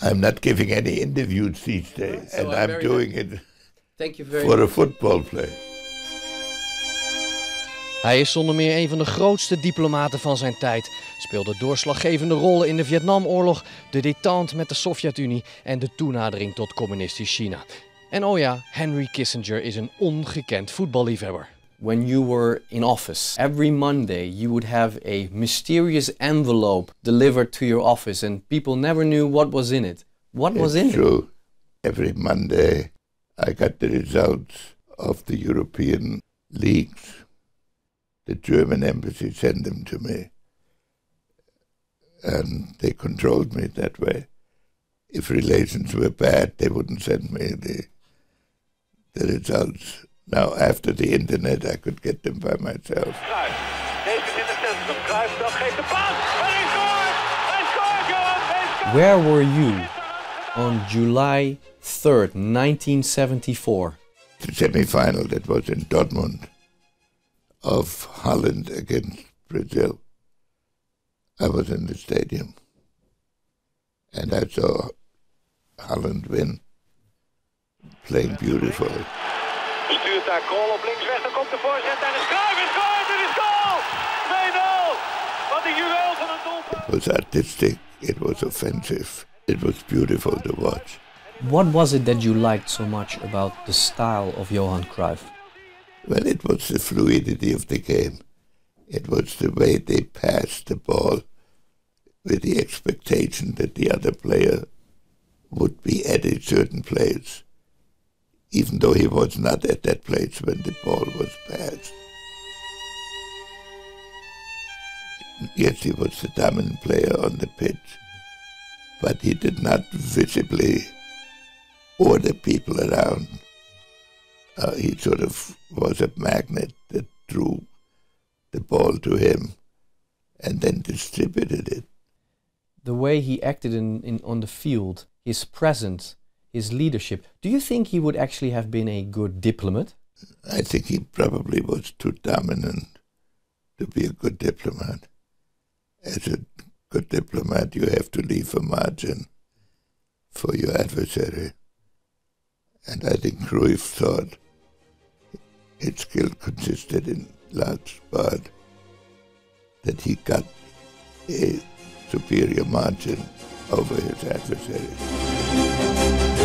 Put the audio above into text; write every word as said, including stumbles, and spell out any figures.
I'm not giving any interviews these days, So and I'm I'm very doing happy. it Thank you very for a much. football player. Hij is zonder meer een van de grootste diplomaten van zijn tijd. Speelde doorslaggevende rollen in de Vietnamoorlog, de détente met de Sovjet-Unie en de toenadering tot communistisch China. En oh ja, Henry Kissinger is een ongekend voetballiefhebber. When you were in office, every Monday you would have a mysterious envelope delivered to your office and people never knew what was in it. What was in It's it? true. Every Monday I got the results of the European leagues. The German embassy sent them to me. And they controlled me that way. If relations were bad, they wouldn't send me the, the results. Now, after the internet, I could get them by myself. Cruijff. Deze is in het centrum. Cruijff dan geeft de paas. En hij scoort! Hij scoort, Johan! Hij scoort! Where were you on July third, nineteen seventy-four? The semi-final that was in Dortmund of Holland against Brazil. I was in the stadium. And I saw Holland win, playing beautifully. Stuurt daar Kool op links weg. Dan komt de voorzet. En is Cruijff en scoort! Het is goal! twee nul! Wat een juweel van een doelpunt. It was artistic, it was offensive, it was beautiful to watch. What was it that you liked so much about the style of Johan Cruyff? Well, it was the fluidity of the game. It was the way they passed the ball with the expectation that the other player would be at a certain place, even though he was not at that place when the ball was passed. Yes, he was the dominant player on the pitch, but he did not visibly order people around. Uh, he sort of was a magnet that drew the ball to him and then distributed it. The way he acted in, in, on the field, his presence, his leadership. Do you think he would actually have been a good diplomat? I think he probably was too dominant to be a good diplomat. As a good diplomat, you have to leave a margin for your adversary. And I think Cruyff thought his skill consisted in large part that he got a superior margin over his adversary.